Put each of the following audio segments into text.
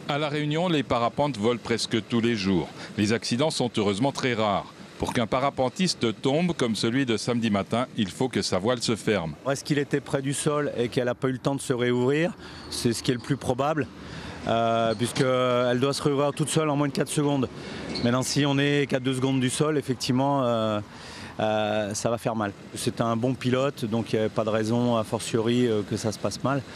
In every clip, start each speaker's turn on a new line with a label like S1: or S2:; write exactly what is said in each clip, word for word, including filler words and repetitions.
S1: À La Réunion, les parapentes volent presque tous les jours. Les accidents sont heureusement très rares. Pour qu'un parapentiste tombe comme celui de samedi matin, il faut que sa voile se ferme.
S2: Est-ce qu'il était près du sol et qu'elle n'a pas eu le temps de se réouvrir? C'est ce qui est le plus probable, euh, puisqu'elle doit se réouvrir toute seule en moins de quatre secondes. Maintenant, si on est qu'à deux secondes du sol, effectivement, euh, euh, ça va faire mal. C'est un bon pilote, donc il n'y avait pas de raison, a fortiori, euh, que ça se passe mal.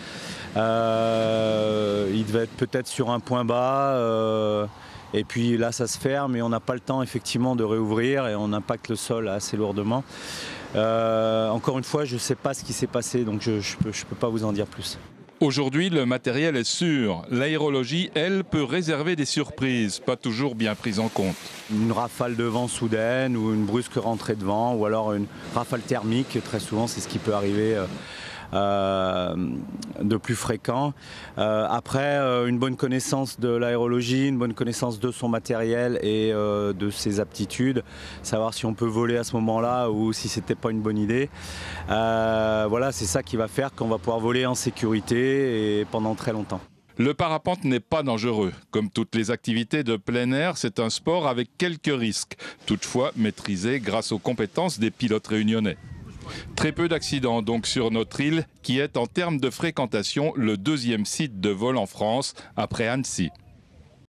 S2: Euh, il devait être peut-être sur un point bas. Euh, Et puis là, ça se ferme et on n'a pas le temps effectivement de réouvrir et on impacte le sol assez lourdement. Euh, encore une fois, je ne sais pas ce qui s'est passé, donc je ne peux, je peux pas vous en dire plus.
S1: Aujourd'hui, le matériel est sûr. L'aérologie, elle, peut réserver des surprises, pas toujours bien prises en compte.
S2: Une rafale de vent soudaine ou une brusque rentrée de vent ou alors une rafale thermique, très souvent c'est ce qui peut arriver. Euh, Euh, de plus fréquent. Euh, après, euh, une bonne connaissance de l'aérologie, une bonne connaissance de son matériel et euh, de ses aptitudes, savoir si on peut voler à ce moment-là ou si c'était pas une bonne idée. Euh, voilà, c'est ça qui va faire qu'on va pouvoir voler en sécurité et pendant très longtemps.
S1: Le parapente n'est pas dangereux. Comme toutes les activités de plein air, c'est un sport avec quelques risques, toutefois maîtrisé grâce aux compétences des pilotes réunionnais. Très peu d'accidents donc sur notre île, qui est en termes de fréquentation le deuxième site de vol en France après Annecy.